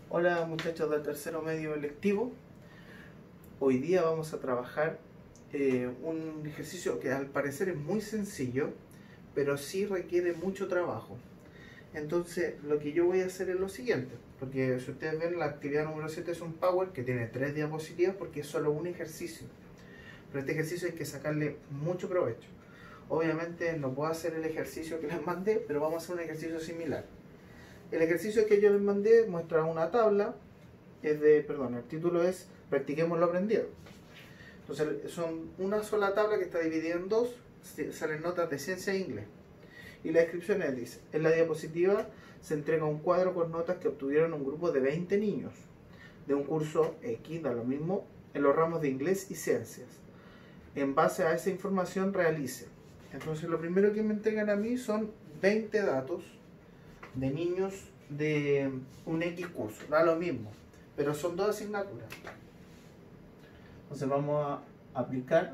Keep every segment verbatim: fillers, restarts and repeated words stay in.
Hola muchachos del tercero medio electivo. Hoy día vamos a trabajar eh, un ejercicio que al parecer es muy sencillo, pero sí requiere mucho trabajo. Entonces lo que yo voy a hacer es lo siguiente, porque si ustedes ven, la actividad número siete es un Power que tiene tres diapositivas porque es solo un ejercicio. Pero este ejercicio hay que sacarle mucho provecho. Obviamente no puedo hacer el ejercicio que les mandé, pero vamos a hacer un ejercicio similar. El ejercicio que yo les mandé muestra una tabla, es de, perdón, el título es Practiquemos lo aprendido. Entonces son una sola tabla que está dividida en dos, salen notas de ciencia e inglés. Y la descripción es, dice, en la diapositiva se entrega un cuadro con notas que obtuvieron un grupo de veinte niños de un curso X, da lo mismo, en los ramos de inglés y ciencias. En base a esa información realice. Entonces lo primero que me entregan a mí son veinte datos de niños de un X curso, da lo mismo, pero son dos asignaturas. Entonces vamos a aplicar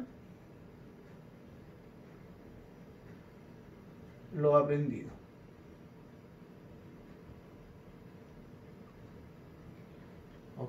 lo aprendido. ¿Ok?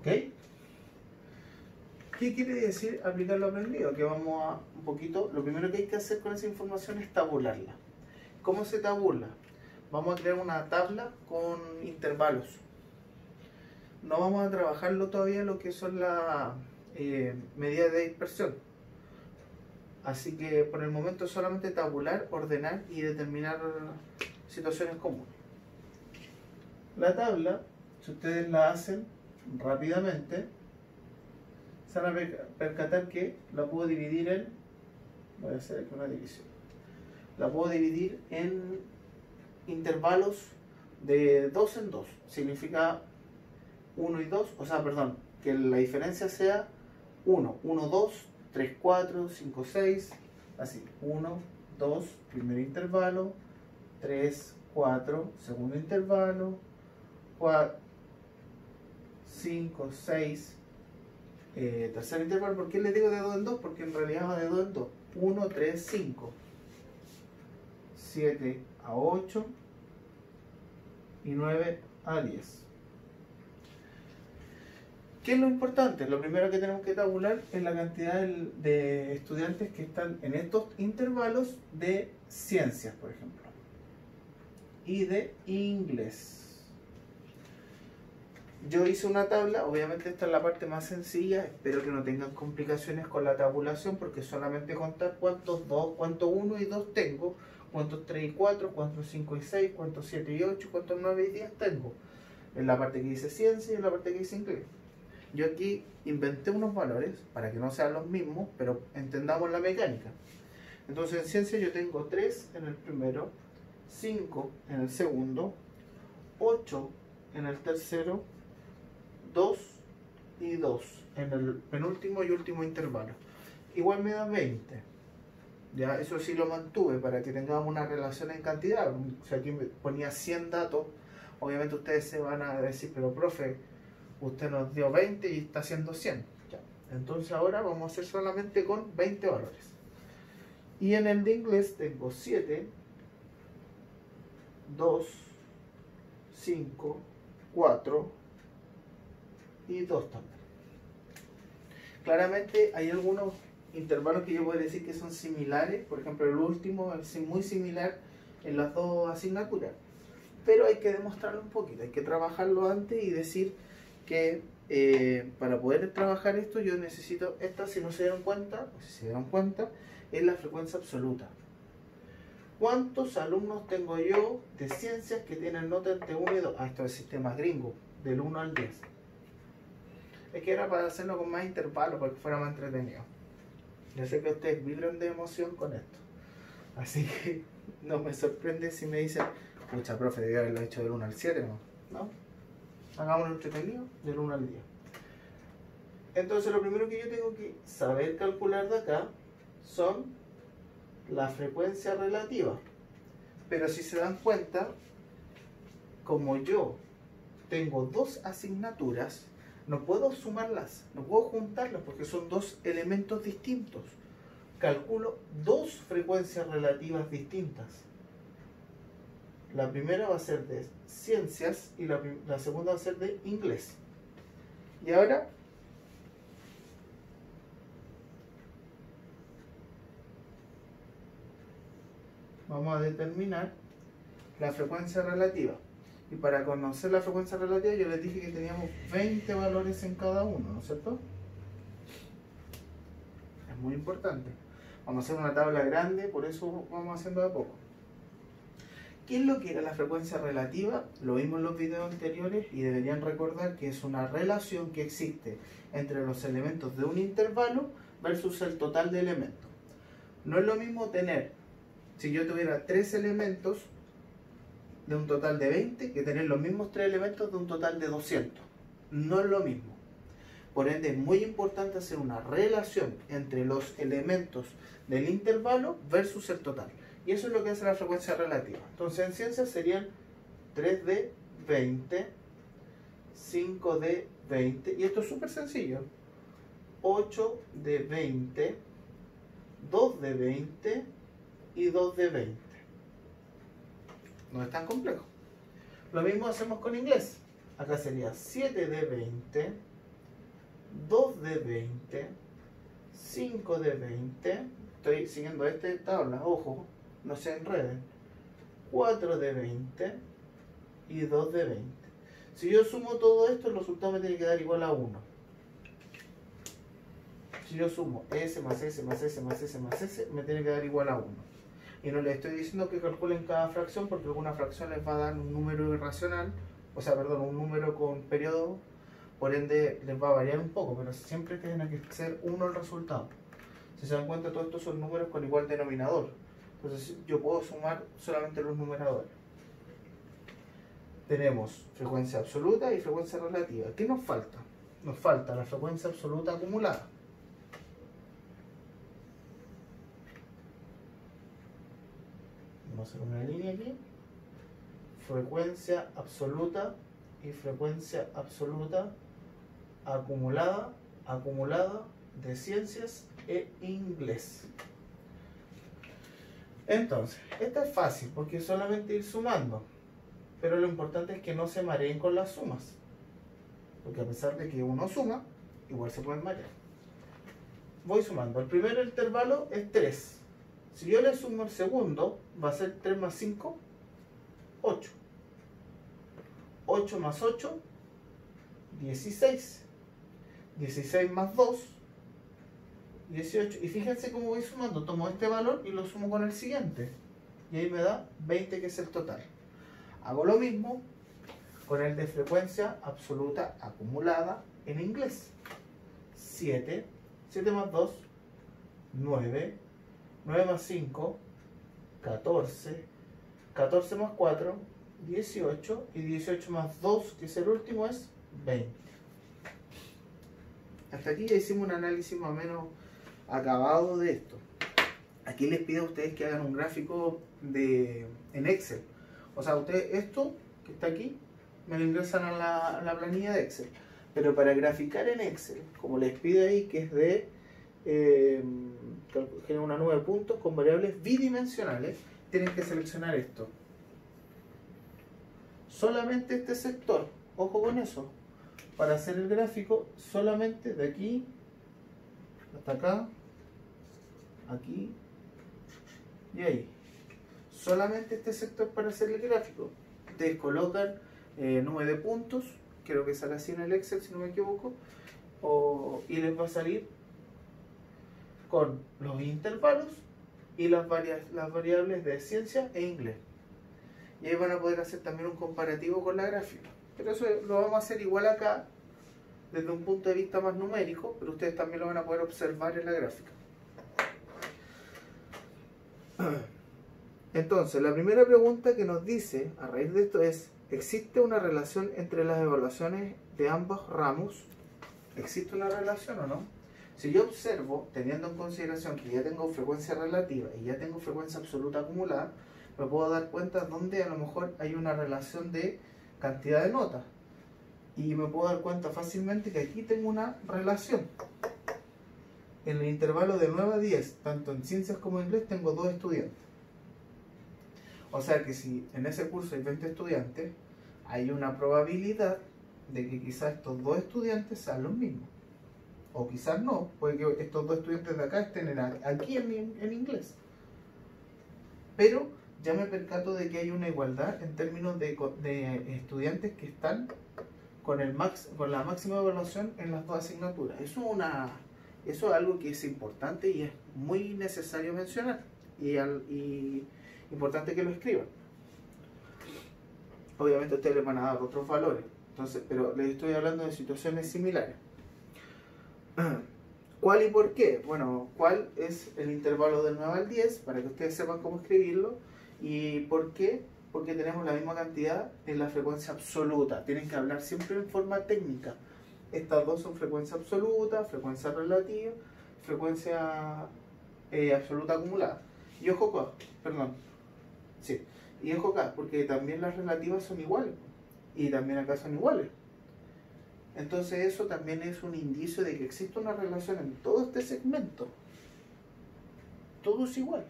¿Qué quiere decir aplicar lo aprendido? Que vamos a un poquito, lo primero que hay que hacer con esa información es tabularla. ¿Cómo se tabula? Vamos a crear una tabla con intervalos. No vamos a trabajarlo todavía lo que son las eh, medidas de dispersión. Así que por el momento solamente tabular, ordenar y determinar situaciones comunes. La tabla, si ustedes la hacen rápidamente, se van a percatar que la puedo dividir en, voy a hacer aquí una división, la puedo dividir en intervalos de dos en dos, significa uno y dos, o sea, perdón, que la diferencia sea uno, uno, dos, tres, cuatro, cinco, seis, así, uno, dos, primer intervalo, tres, cuatro, segundo intervalo, cuatro, cinco, seis, eh, tercer intervalo. ¿Por qué le digo de dos en dos? Porque en realidad va de dos en dos, uno, tres, cinco, siete a ocho y nueve a diez. ¿Qué es lo importante? Lo primero que tenemos que tabular es la cantidad de estudiantes que están en estos intervalos de ciencias, por ejemplo, y de inglés. Yo hice una tabla, obviamente esta es la parte más sencilla, espero que no tengan complicaciones con la tabulación porque solamente contar cuántos dos, cuántos uno y dos tengo, cuántos tres y cuatro, cuántos cinco y seis, cuántos siete y ocho, cuántos nueve y diez tengo. En la parte que dice ciencia y en la parte que dice inglés. Yo aquí inventé unos valores para que no sean los mismos, pero entendamos la mecánica. Entonces en ciencia yo tengo tres en el primero, cinco en el segundo, ocho en el tercero, dos y dos en el penúltimo y último intervalo. Igual me da veinte. Ya, eso sí lo mantuve para que tengamos una relación en cantidad. O sea, aquí me ponía cien datos. Obviamente ustedes se van a decir, pero profe, usted nos dio veinte y está haciendo cien. Ya. Entonces ahora vamos a hacer solamente con veinte valores. Y en el de inglés tengo siete, dos, cinco, cuatro y dos también. Claramente hay algunos intervalos que yo puedo decir que son similares. Por ejemplo, el último es muy similar en las dos asignaturas. Pero hay que demostrarlo un poquito, hay que trabajarlo antes y decir que eh, para poder trabajar esto yo necesito, esta si no se dieron cuenta, o si se dieron cuenta, es la frecuencia absoluta. ¿Cuántos alumnos tengo yo de ciencias que tienen nota entre uno y dos? Ah, esto es sistemas gringo, del uno al diez. Es que era para hacerlo con más intervalos, para que fuera más entretenido. Yo sé que ustedes vibran de emoción con esto. Así que no me sorprende si me dicen, pucha, profe, debía haberlo hecho del uno al siete, ¿no? ¿No? Hagámoslo entretenido del uno al diez. Entonces lo primero que yo tengo que saber calcular de acá son la frecuencia relativa. Pero si se dan cuenta, como yo tengo dos asignaturas, no puedo sumarlas, no puedo juntarlas porque son dos elementos distintos. Calculo dos frecuencias relativas distintas. La primera va a ser de ciencias y la, la segunda va a ser de inglés. Y ahora vamos a determinar la frecuencia relativa. Y para conocer la frecuencia relativa yo les dije que teníamos veinte valores en cada uno, ¿no es cierto? Es muy importante. Vamos a hacer una tabla grande, por eso vamos haciendo de a poco. ¿Qué es lo que era la frecuencia relativa? Lo vimos en los videos anteriores y deberían recordar que es una relación que existe entre los elementos de un intervalo versus el total de elementos. No es lo mismo tener, si yo tuviera tres elementos de un total de veinte, que tener los mismos tres elementos de un total de doscientos. No es lo mismo. Por ende, es muy importante hacer una relación entre los elementos del intervalo versus el total. Y eso es lo que hace la frecuencia relativa. Entonces, en ciencias serían tres de veinte, cinco de veinte, y esto es súper sencillo. ocho de veinte, dos de veinte y dos de veinte. No es tan complejo. Lo mismo hacemos con inglés. Acá sería siete de veinte, dos de veinte, cinco de veinte. Estoy siguiendo esta tabla, ojo, no se enreden. cuatro de veinte y dos de veinte. Si yo sumo todo esto, el resultado me tiene que dar igual a uno. Si yo sumo S más S más S más S más S, me tiene que dar igual a uno. Y no les estoy diciendo que calculen cada fracción, porque alguna fracción les va a dar un número irracional, o sea, perdón, un número con periodo, por ende les va a variar un poco, pero siempre tiene que ser uno el resultado. Si se dan cuenta, todos estos son números con igual denominador. Entonces yo puedo sumar solamente los numeradores. Tenemos frecuencia absoluta y frecuencia relativa. ¿Qué nos falta? Nos falta la frecuencia absoluta acumulada. Vamos a hacer una línea aquí. Frecuencia absoluta y frecuencia absoluta acumulada, acumulada de ciencias e inglés. Entonces, esta es fácil porque es solamente ir sumando, pero lo importante es que no se mareen con las sumas, porque a pesar de que uno suma, igual se pueden marear. Voy sumando. El primer intervalo es tres. Si yo le sumo el segundo, va a ser tres más cinco, ocho. ocho más ocho, dieciséis. dieciséis más dos, dieciocho. Y fíjense cómo voy sumando. Tomo este valor y lo sumo con el siguiente. Y ahí me da veinte, que es el total. Hago lo mismo con el de frecuencia absoluta acumulada en inglés. siete. siete más dos, nueve. nueve más cinco, catorce. catorce más cuatro, dieciocho. Y dieciocho más dos, que es el último, es veinte. Hasta aquí ya hicimos un análisis más o menos acabado de esto. Aquí les pido a ustedes que hagan un gráfico de, en Excel. O sea, ustedes esto que está aquí me lo ingresan a la, a la planilla de Excel. Pero para graficar en Excel, como les pide ahí, que es de eh, genera una nube de puntos con variables bidimensionales, tienen que seleccionar esto. Solamente este sector, ojo con eso. Para hacer el gráfico, solamente de aquí hasta acá, aquí y ahí. Solamente este sector para hacer el gráfico. Ustedes colocan eh, nube de puntos, creo que sale así en el Excel si no me equivoco, o, y les va a salir con los intervalos y las, varia las variables de ciencia e inglés. Y ahí van a poder hacer también un comparativo con la gráfica. Pero eso lo vamos a hacer igual acá, desde un punto de vista más numérico, pero ustedes también lo van a poder observar en la gráfica. Entonces, la primera pregunta que nos dice a raíz de esto es: ¿existe una relación entre las evaluaciones de ambos ramos? ¿Existe una relación o no? Si yo observo, teniendo en consideración que ya tengo frecuencia relativa y ya tengo frecuencia absoluta acumulada, me puedo dar cuenta donde a lo mejor hay una relación de cantidad de notas. Y me puedo dar cuenta fácilmente que aquí tengo una relación. En el intervalo de nueve a diez, tanto en ciencias como en inglés, tengo dos estudiantes. O sea que si en ese curso hay veinte estudiantes, hay una probabilidad de que quizás estos dos estudiantes sean los mismos. O quizás no, puede que estos dos estudiantes de acá estén en, aquí en, en inglés. Pero ya me percato de que hay una igualdad en términos de, de estudiantes que están con, el max, con la máxima evaluación en las dos asignaturas. Eso es, una, eso es algo que es importante y es muy necesario mencionar. Y, al, y importante que lo escriban. Obviamente ustedes les van a dar otros valores, entonces, pero les estoy hablando de situaciones similares. ¿Cuál y por qué? Bueno, ¿cuál es el intervalo del nueve al diez? Para que ustedes sepan cómo escribirlo. ¿Y por qué? Porque tenemos la misma cantidad en la frecuencia absoluta. Tienen que hablar siempre en forma técnica. Estas dos son frecuencia absoluta, frecuencia relativa, frecuencia eh, absoluta acumulada. Y ojo acá, perdón. Sí. Y ojo acá, porque también las relativas son iguales. Y también acá son iguales. Entonces eso también es un indicio de que existe una relación en todo este segmento. Todo es igual.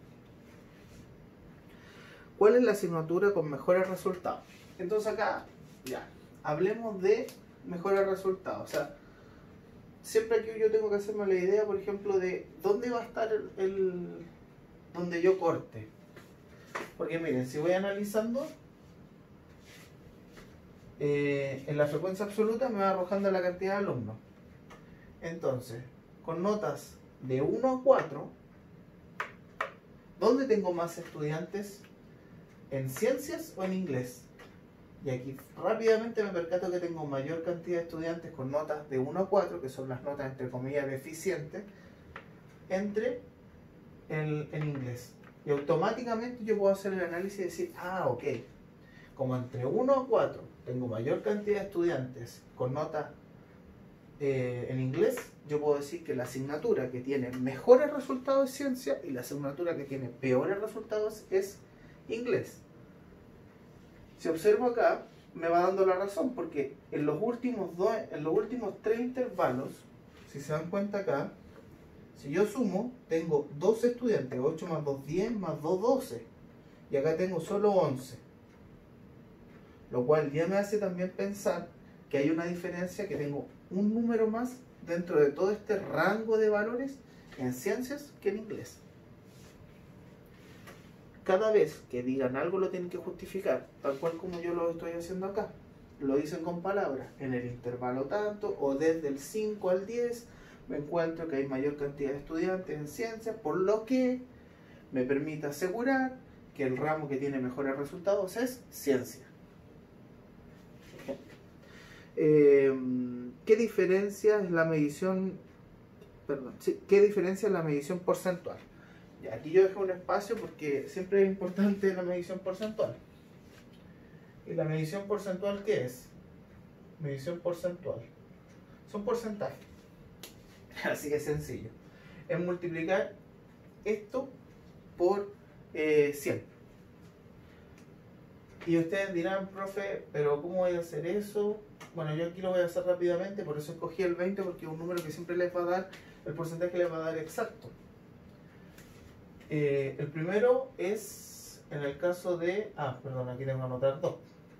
¿Cuál es la asignatura con mejores resultados? Entonces acá, ya, hablemos de mejores resultados. O sea, siempre aquí yo tengo que hacerme la idea, por ejemplo, de dónde va a estar el, el donde yo corte. Porque miren, si voy analizando, eh, en la frecuencia absoluta me va arrojando la cantidad de alumnos. Entonces, con notas de uno a cuatro, ¿dónde tengo más estudiantes? ¿En ciencias o en inglés? Y aquí rápidamente me percato que tengo mayor cantidad de estudiantes con notas de uno a cuatro, que son las notas entre comillas deficientes, entre el, en inglés. Y automáticamente yo puedo hacer el análisis y decir, ah, ok, como entre uno a cuatro tengo mayor cantidad de estudiantes con notas eh, en inglés, yo puedo decir que la asignatura que tiene mejores resultados es ciencia y la asignatura que tiene peores resultados es inglés. Si observo acá, me va dando la razón, porque en los últimos, dos, en los últimos tres intervalos, si se dan cuenta acá, si yo sumo, tengo doce estudiantes, ocho más dos, diez, más dos, doce. Y acá tengo solo once. Lo cual ya me hace también pensar que hay una diferencia, que tengo un número más dentro de todo este rango de valores en ciencias que en inglés. Cada vez que digan algo lo tienen que justificar, tal cual como yo lo estoy haciendo acá. Lo dicen con palabras, en el intervalo tanto, o desde el cinco al diez, me encuentro que hay mayor cantidad de estudiantes en ciencias, por lo que me permite asegurar que el ramo que tiene mejores resultados es ciencia. Eh, ¿Qué diferencia es la medición, perdón, sí, qué diferencia es la medición porcentual? Y aquí yo dejo un espacio porque siempre es importante la medición porcentual. ¿Y la medición porcentual qué es? Medición porcentual son porcentajes. Así que sencillo. Es multiplicar esto por eh, cien. Y ustedes dirán, profe, pero ¿cómo voy a hacer eso? Bueno, yo aquí lo voy a hacer rápidamente, por eso escogí el veinte, porque es un número que siempre les va a dar, el porcentaje les va a dar exacto. Eh, el primero es en el caso de... Ah, perdón, aquí tengo que anotar dos.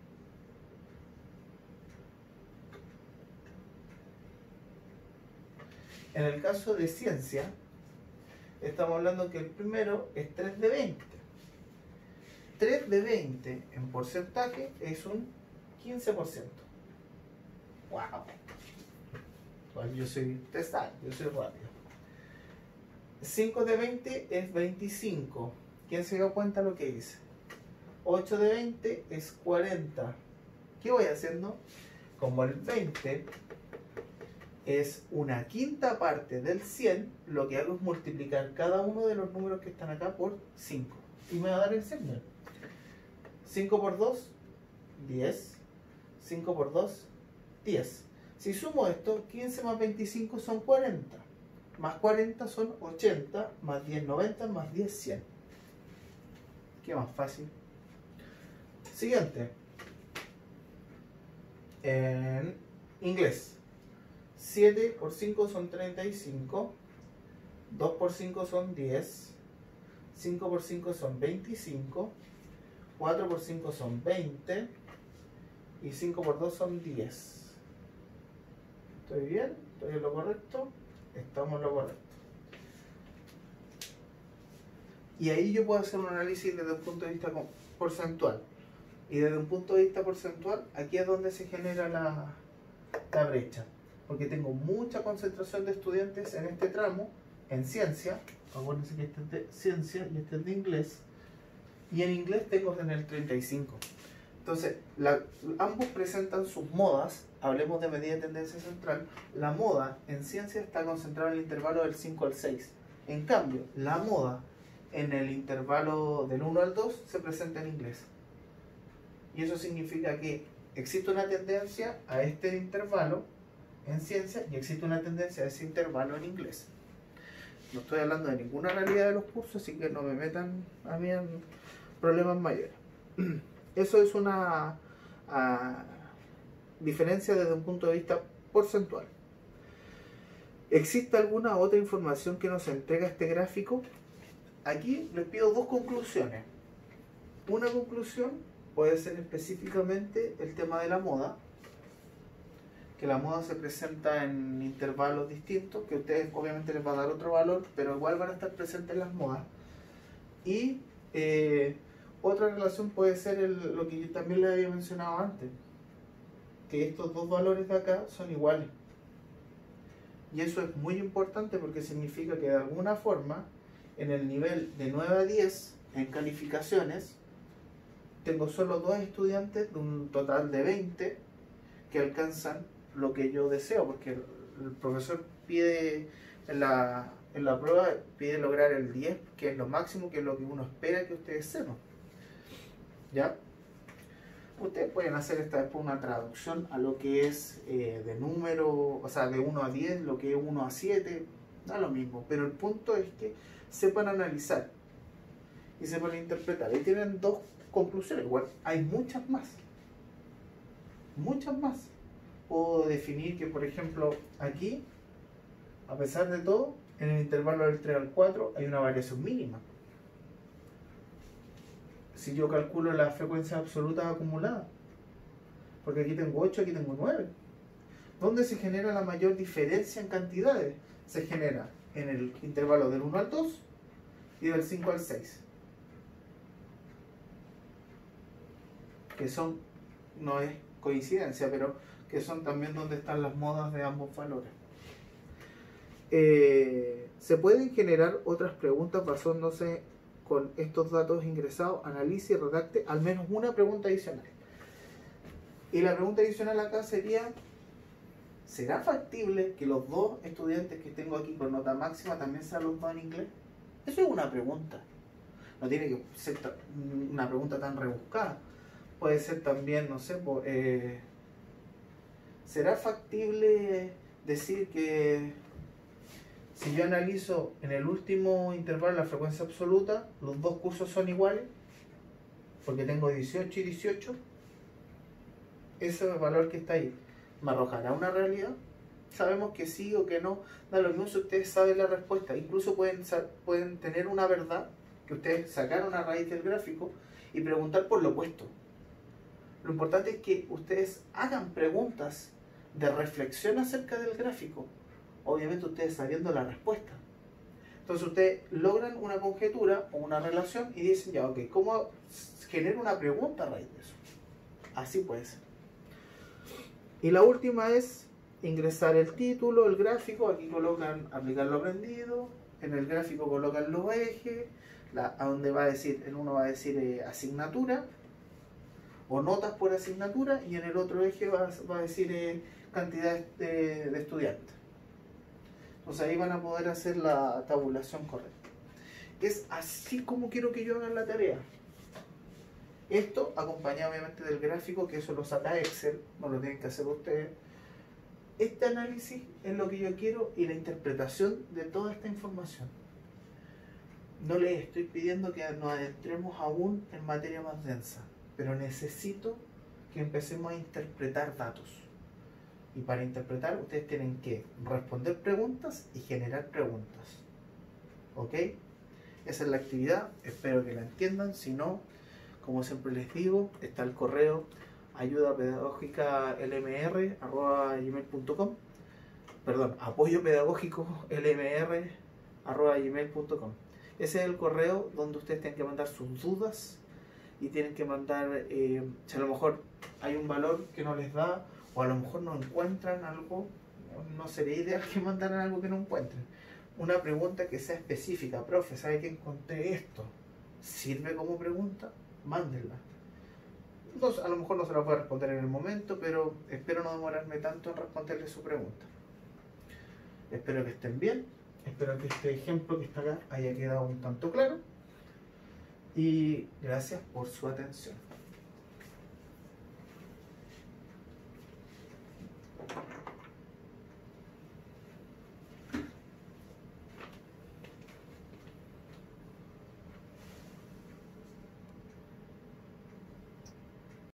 En el caso de ciencia, estamos hablando que el primero es tres de veinte. tres de veinte en porcentaje es un quince por ciento. ¡Wow! Bueno, yo soy testar, yo soy rápido. cinco de veinte es veinticinco. ¿Quién se dio cuenta lo que hice? ocho de veinte es cuarenta. ¿Qué voy haciendo? Como el veinte es una quinta parte del cien, lo que hago es multiplicar cada uno de los números que están acá por cinco. Y me va a dar el cien. cinco por dos, diez. cinco por dos, diez. Si sumo esto, quince más veinticinco son cuarenta. Más cuarenta son ochenta, más diez, noventa, más diez, cien. ¿Qué más fácil? Siguiente. En inglés. siete por cinco son treinta y cinco. dos por cinco son diez. cinco por cinco son veinticinco. cuatro por cinco son veinte. Y cinco por dos son diez. ¿Estoy bien? ¿Estoy en lo correcto? Estamos en lo correcto. Y ahí yo puedo hacer un análisis desde un punto de vista porcentual. Y desde un punto de vista porcentual, aquí es donde se genera la, la brecha. Porque tengo mucha concentración de estudiantes en este tramo, en ciencia. Acuérdense que este es de ciencia y este es de inglés. Y en inglés tengo en el treinta y cinco. Entonces, la, ambos presentan sus modas. Hablemos de medida de tendencia central. La moda en ciencia está concentrada en el intervalo del cinco al seis. En cambio, la moda en el intervalo del uno al dos se presenta en inglés. Y eso significa que existe una tendencia a este intervalo en ciencia y existe una tendencia a ese intervalo en inglés. No estoy hablando de ninguna realidad de los cursos, así que no me metan a mí en problemas mayores. Eso es una a, diferencia desde un punto de vista porcentual. ¿Existe alguna otra información que nos entrega este gráfico? Aquí les pido dos conclusiones. Una conclusión puede ser específicamente el tema de la moda, que la moda se presenta en intervalos distintos, que a ustedes obviamente les va a dar otro valor, pero igual van a estar presentes las modas. Y eh, otra relación puede ser el, lo que yo también les había mencionado antes, que estos dos valores de acá son iguales. Y eso es muy importante porque significa que de alguna forma, en el nivel de nueve a diez en calificaciones, tengo solo dos estudiantes de un total de veinte que alcanzan lo que yo deseo, porque el, el profesor pide en la, en la prueba, pide lograr el diez, que es lo máximo, que es lo que uno espera que ustedes sepan. ¿Ya? Ustedes pueden hacer esta después una traducción a lo que es eh, de número, o sea, de uno a diez, lo que es uno a siete, da lo mismo, pero el punto es que sepan analizar y sepan interpretar. Y tienen dos conclusiones, igual hay muchas más, muchas más. Puedo definir que, por ejemplo, aquí, a pesar de todo, en el intervalo del tres al cuatro hay una variación mínima. Si yo calculo la frecuencia absoluta acumulada, porque aquí tengo ocho, aquí tengo nueve. ¿Dónde se genera la mayor diferencia en cantidades? Se genera en el intervalo del uno al dos y del cinco al seis. Que son, no es coincidencia, pero que son también donde están las modas de ambos valores. Eh, se pueden generar otras preguntas basándose con estos datos ingresados, analice y redacte al menos una pregunta adicional. Y la pregunta adicional acá sería: ¿será factible que los dos estudiantes que tengo aquí con nota máxima también sean los dos en inglés? Eso es una pregunta. No tiene que ser una pregunta tan rebuscada. Puede ser también, no sé, eh, ¿será factible decir que si yo analizo en el último intervalo la frecuencia absoluta, los dos cursos son iguales? Porque tengo dieciocho y dieciocho. Ese valor que está ahí, ¿me arrojará una realidad? Sabemos que sí o que no. Da lo mismo si ustedes saben la respuesta. Incluso pueden, pueden tener una verdad que ustedes sacaron a raíz del gráfico y preguntar por lo opuesto. Lo importante es que ustedes hagan preguntas de reflexión acerca del gráfico. Obviamente ustedes sabiendo la respuesta. Entonces ustedes logran una conjetura o una relación y dicen, ya, ok, ¿cómo genero una pregunta a raíz de eso? Así puede ser. Y la última es ingresar el título, el gráfico. Aquí colocan aplicar lo aprendido. En el gráfico colocan los ejes, la, a donde va a decir, en uno va a decir eh, asignatura o notas por asignatura, y en el otro eje va, va a decir eh, cantidad de, de estudiantes. Entonces ahí van a poder hacer la tabulación correcta. Es así como quiero que yo haga la tarea. Esto acompañado obviamente del gráfico, que eso lo saca Excel, no lo tienen que hacer ustedes. Este análisis es lo que yo quiero y la interpretación de toda esta información. No les estoy pidiendo que nos adentremos aún en materia más densa, pero necesito que empecemos a interpretar datos. Y para interpretar ustedes tienen que responder preguntas y generar preguntas. ¿Ok? Esa es la actividad, espero que la entiendan, si no, Como siempre les digo, está el correo ayuda pedagógica lmr arroba gmail punto com, perdón, apoyo pedagógico lmr arroba gmail punto com. Ese es el correo donde ustedes tienen que mandar sus dudas y tienen que mandar, eh, si a lo mejor hay un valor que no les da, o a lo mejor no encuentran algo, no sería ideal que mandaran algo que no encuentren. Una pregunta que sea específica: profe, ¿sabe que encontré esto? ¿Sirve como pregunta? Mándenla. No, a lo mejor no se la puedo responder en el momento, pero espero no demorarme tanto en responderle su pregunta. Espero que estén bien, espero que este ejemplo que está acá haya quedado un tanto claro, y gracias por su atención.